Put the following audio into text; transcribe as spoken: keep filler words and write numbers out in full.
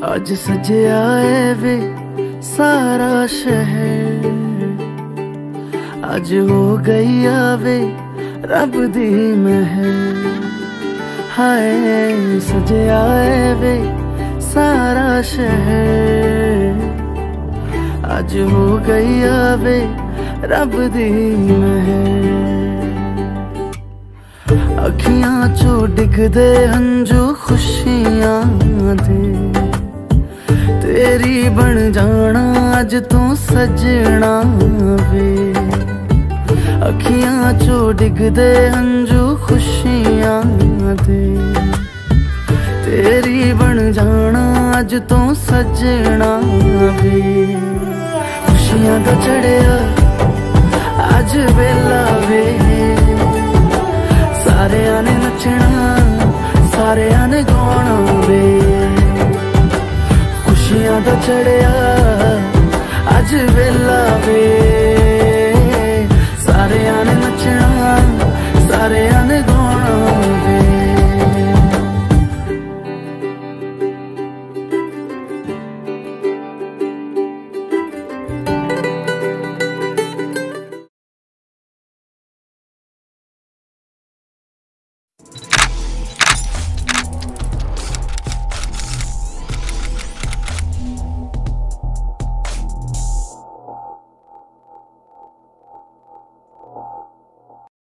आज सजया है वे सारा शहर, आज हो गई आवे रब दी महर। हाय सजया है वे सारा शहर, आज हो गई आवे रब दी महर। अखियां चो डिगदे हंजू खुशियां दे, तेरी बन जाना अज तू सजना वे। अखियां चो डिगदे हंजू खुशियां दे, तेरी बन जाना अज तू सजना वे। खुशियां दा चढ़िया अज वेला वे, सारे ने नचना सारे ने गाना वे। खुशियां दा चढ़िया अज वेला वे, सारे ने नचना सारे